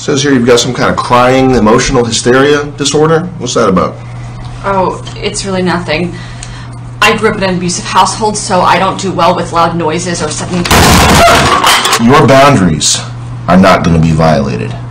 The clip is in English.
Says here you've got some kind of crying, emotional hysteria disorder. What's that about? Oh, it's really nothing. I grew up in an abusive household, so I don't do well with loud noises or sudden... Your boundaries are not going to be violated.